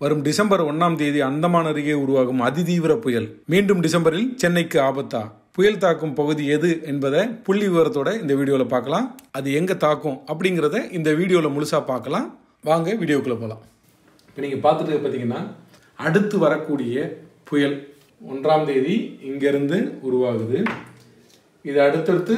வரும் டிசம்பர் 1ஆம் தேதி அந்தமான் அருகே உருவாகும் அதிதீவிர புயல். மீண்டும் டிசம்பரில் சென்னைக்கு ஆபத்தா? புயல் தாக்கும் பகுதி எது என்பதை புள்ளி விவரத்தோட இந்த வீடியோவில் பார்க்கலாம். அது எங்கே தாக்கும் அப்படிங்கிறத இந்த வீடியோவில் முழுசாக பார்க்கலாம். வாங்க வீடியோக்குள்ளே போகலாம். இப்போ நீங்கள் பார்த்துட்டு பார்த்தீங்கன்னா அடுத்து வரக்கூடிய புயல் 1ஆம் தேதி இங்கேருந்து உருவாகுது. இது அடுத்தடுத்து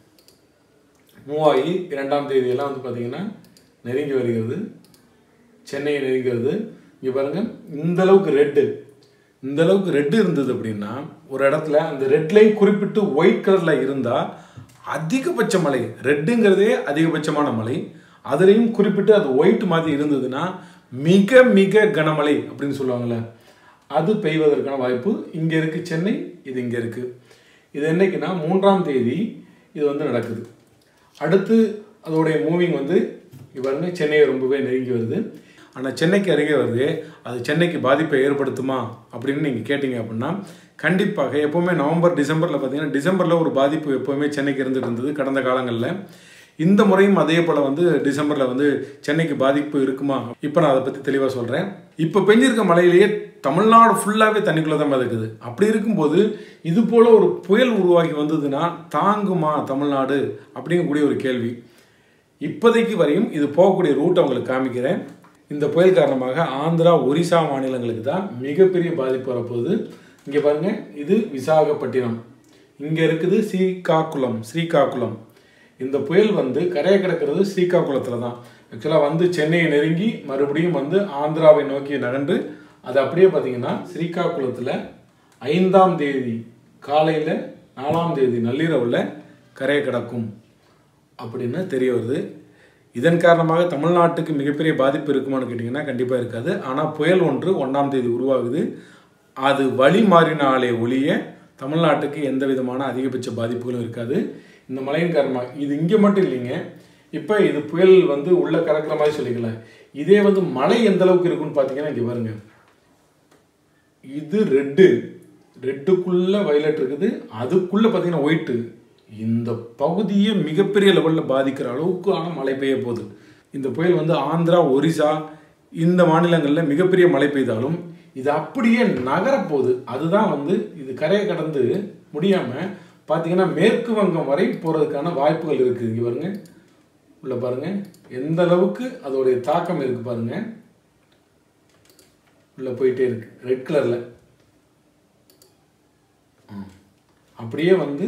மூவாகி 2ஆம் தேதியெல்லாம் வந்து பார்த்திங்கன்னா நெருங்கி வருகிறது, சென்னையை நெருங்கிறது. இங்கே பாருங்கள், இந்த அளவுக்கு ரெட்டு இருந்தது அப்படின்னா ஒரு இடத்துல அந்த ரெட் லைன் குறிப்பிட்டு ஒயிட் கலரில் இருந்தால் அதிகபட்ச மழை. ரெட்டுங்கிறதே அதிகபட்சமான மழை, அதுலேயும் குறிப்பிட்டு அது ஒயிட் மாதிரி இருந்ததுன்னா மிக மிக கனமழை அப்படின்னு சொல்லுவாங்கள்ல, அது பெய்வதற்கான வாய்ப்பு இங்கே இருக்குது. சென்னை இது இங்கே இருக்குது. இது என்னைக்குன்னா 3ஆம் தேதி இது வந்து நடக்குது. அடுத்து அதோடைய மூவிங் வந்து பாருங்க, சென்னையை ரொம்பவே நெருங்கி வருது. ஆனால் சென்னைக்கு அருகே வருது, அது சென்னைக்கு பாதிப்பை ஏற்படுத்துமா அப்படின்னு நீங்கள் கேட்டிங்க அப்படின்னா கண்டிப்பாக. எப்போவுமே நவம்பர் டிசம்பரில் பார்த்தீங்கன்னா டிசம்பரில் ஒரு பாதிப்பு எப்போவுமே சென்னைக்கு இருந்துட்டு இருந்தது கடந்த காலங்களில். இந்த முறையும் அதே போல் வந்து டிசம்பரில் வந்து சென்னைக்கு பாதிப்பு இருக்குமா? இப்போ நான் அதை பற்றி தெளிவாக சொல்கிறேன். இப்போ பெஞ்சிருக்க மழையிலேயே தமிழ்நாடு ஃபுல்லாகவே தண்ணிக்குள்ளே தான் இருக்குது. அப்படி இருக்கும்போது இது போல் ஒரு புயல் உருவாகி வந்ததுன்னா தாங்குமா தமிழ்நாடு அப்படிங்கக்கூடிய ஒரு கேள்வி. இப்போதைக்கு வரையும் இது போகக்கூடிய ரூட் அவங்களுக்கு காமிக்கிறேன். இந்த புயல் காரணமாக ஆந்திரா, ஒரிசா மாநிலங்களுக்கு தான் மிகப்பெரிய பாதிப்பு வரப்போகுது. இங்கே பாருங்கள், இது விசாகப்பட்டினம், இங்கே இருக்குது ஸ்ரீகாக்குளம். இந்த புயல் வந்து கரையை கிடக்கிறது ஸ்ரீகாக்குளத்தில் தான். ஆக்சுவலாக வந்து சென்னையை நெருங்கி மறுபடியும் வந்து ஆந்திராவை நோக்கி நகர்ந்து அது அப்படியே பார்த்தீங்கன்னா ஸ்ரீகாக்குளத்தில் 5ஆம் தேதி காலையில் 4ஆம் தேதி நள்ளிரவில் கரையை கிடக்கும் அப்படின்னு தெரிய வருது. இதன் காரணமாக தமிழ்நாட்டுக்கு மிகப்பெரிய பாதிப்பு இருக்குமான்னு கேட்டிங்கன்னா கண்டிப்பாக இருக்காது. ஆனால் புயல் ஒன்று 1ஆம் தேதி உருவாகுது. அது வழி மாறினாலே ஒழிய தமிழ்நாட்டுக்கு எந்த விதமான அதிகபட்ச பாதிப்புகளும் இருக்காது. இந்த மழையின் காரணமாக இது இங்கே மட்டும் இல்லைங்க. இப்போ இது புயல் வந்து உள்ளே கறக்கிற மாதிரி சொல்லிக்கலாம். இதே வந்து மழை எந்த அளவுக்கு இருக்குன்னு பார்த்தீங்கன்னா இங்கே பாருங்க, இது ரெட்டுக்குள்ளே வயலட் இருக்குது, அதுக்குள்ளே பார்த்தீங்கன்னா ஒயிட்டு. இந்த பகுதியை மிகப்பெரிய லெவலில் பாதிக்கிற அளவுக்கான மழை பெய்ய போகுது. இந்த புயல் வந்து ஆந்திரா, ஒரிசா இந்த மாநிலங்களில் மிகப்பெரிய மழை பெய்தாலும் இது அப்படியே நகரப்போகுது. அதுதான் வந்து இது கரையை கடந்து முடியாமல் பார்த்தீங்கன்னா மேற்கு வங்கம் வரை போகிறதுக்கான வாய்ப்புகள் இருக்குது. இங்கே பாருங்க, உள்ள பாருங்க எந்த அளவுக்கு அதோடைய தாக்கம் இருக்கு பாருங்க. உள்ள போயிட்டே இருக்கு ரெட் கலரில். அப்படியே வந்து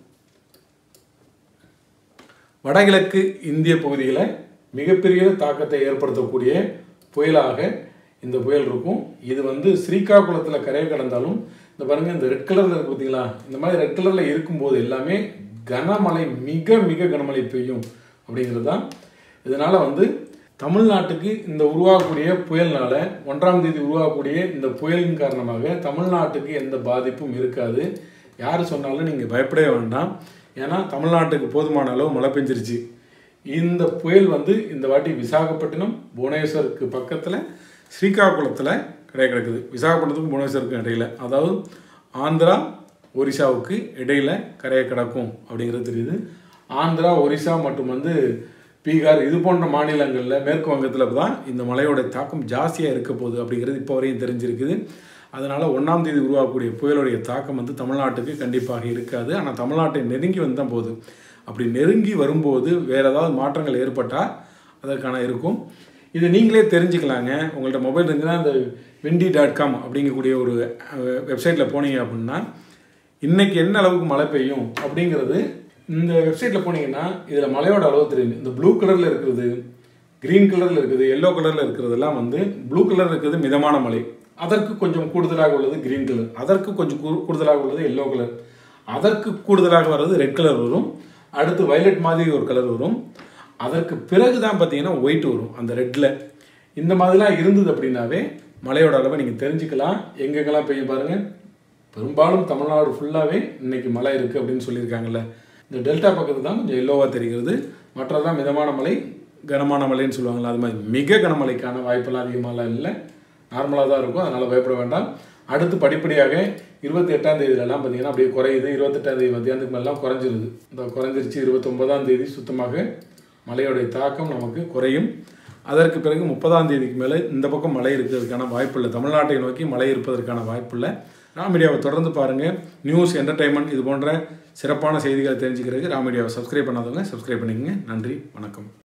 வடகிழக்கு இந்திய பகுதிகளை மிகப்பெரிய தாக்கத்தை ஏற்படுத்தக்கூடிய புயலாக இந்த புயல் இருக்கும். இது வந்து ஸ்ரீகாக்குளத்தில் கரையை கடந்தாலும் இந்த பாருங்கள், இந்த ரெட் கலரில் இருக்குது பார்த்தீங்களா, இந்த மாதிரி ரெட் கலரில் இருக்கும்போது எல்லாமே கனமழை, மிக மிக கனமழை பெய்யும் அப்படிங்கிறது தான். இதனால் வந்து தமிழ்நாட்டுக்கு இந்த உருவாகக்கூடிய புயல்னால 1ஆம் தேதி உருவாகக்கூடிய இந்த புயலின் காரணமாக தமிழ்நாட்டுக்கு எந்த பாதிப்பும் இருக்காது. யார் சொன்னாலும் நீங்கள் பயப்படவே வேண்டாம். ஏன்னா தமிழ்நாட்டுக்கு போதுமான அளவு மழை பெஞ்சிருச்சு. இந்த புயல் வந்து இந்த வாட்டி விசாகப்பட்டினம், புவனேஸ்வருக்கு பக்கத்தில் ஸ்ரீகாக்குளத்தில் கரையை கிடக்குது. விசாகப்பட்டினத்துக்கும் புவனேஸ்வருக்கும் இடையில், அதாவது ஆந்திரா ஒரிசாவுக்கு இடையில் கரையை கிடக்கும் அப்படிங்கிறது தெரியுது. ஆந்திரா, ஒரிசா மற்றும் வந்து பீகார் இது போன்ற மாநிலங்களில் மேற்கு வங்கத்தில் தான் இந்த மழையோட தாக்கம் ஜாஸ்தியாக இருக்க போகுது அப்படிங்கிறது இப்போ வரையும் தெரிஞ்சிருக்குது. அதனால் 1ஆம் தேதி உருவாகக்கூடிய புயலுடைய தாக்கம் வந்து தமிழ்நாட்டுக்கு கண்டிப்பாக இருக்காது. ஆனால் தமிழ்நாட்டை நெருங்கி வந்து தான் போகுது. அப்படி நெருங்கி வரும்போது வேறு ஏதாவது மாற்றங்கள் ஏற்பட்டால் அதற்கான இருக்கும். இதை நீங்களே தெரிஞ்சுக்கலாங்க. உங்கள்கிட்ட மொபைல் இருந்துச்சுன்னா இந்த windy.com அப்படிங்கக்கூடிய ஒரு வெப்சைட்டில் போனீங்க அப்படின்னா இன்றைக்கி என்ன அளவுக்கு மழை பெய்யும் அப்படிங்கிறது இந்த வெப்சைட்டில் போனீங்கன்னா இதில் மழையோட அளவு தெரியும். இந்த ப்ளூ கலரில் இருக்கிறது, க்ரீன் கலரில் இருக்குது, எல்லோ கலரில் இருக்கிறதெல்லாம் வந்து ப்ளூ கலரில் இருக்கிறது மிதமான மழை, அதற்கு கொஞ்சம் கூடுதலாக உள்ளது க்ரீன் கலர், அதற்கு கொஞ்சம் கூடுதலாக உள்ளது எல்லோ கலர், அதற்கு கூடுதலாக வர்றது ரெட் கலர் வரும், அடுத்து வயலட் மாதிரி ஒரு கலர் வரும், அதற்கு பிறகு தான் பார்த்தீங்கன்னா ஒயிட் வரும் அந்த ரெட்டில். இந்த மாதிரிலாம் இருந்தது அப்படின்னாவே மழையோட அளவை நீங்கள் தெரிஞ்சுக்கலாம். எங்கெங்கெல்லாம் பெய்ய பாருங்கள், பெரும்பாலும் தமிழ்நாடு ஃபுல்லாகவே இன்றைக்கி மழை இருக்குது அப்படின்னு சொல்லியிருக்காங்கல்ல. இந்த டெல்டா பக்கத்து தான் கொஞ்சம் எல்லோவாக தெரிகிறது, மற்றதான் மிதமான மழை, கனமான மழைன்னு சொல்லுவாங்களா, அது மாதிரி மிக கனமழைக்கான வாய்ப்பெல்லாம் அதிகமாகலாம் இல்லை, நார்மலாக தான் இருக்கும். அதனால் பயப்பட வேண்டாம். அடுத்து படிப்படியாக 28ஆம் தேதியிலலாம் பார்த்தீங்கன்னா அப்படியே குறையுது. 28ஆம் தேதி மத்தியானத்துக்கு மேலாம் குறைஞ்சிருது. இந்த குறைஞ்சிருச்சு. 29ஆம் தேதி சுத்தமாக மழையோடைய தாக்கம் நமக்கு குறையும். அதற்கு பிறகு 30ஆம் தேதிக்கு மேலே இந்த பக்கம் மழை இருக்கிறதுக்கான வாய்ப்பு இல்லை. தமிழ்நாட்டை நோக்கி மழை இருப்பதற்கான வாய்ப்பு இல்லை. ராமீடியாவை தொடர்ந்து பாருங்கள். நியூஸ், என்டர்டைன்மெண்ட் இது போன்ற சிறப்பான செய்திகளை தெரிஞ்சுக்கிறதுக்கு ராமீடியாவை சப்ஸ்கிரைப் பண்ணாதவங்க சப்ஸ்கிரைப் பண்ணிக்கங்க. நன்றி, வணக்கம்.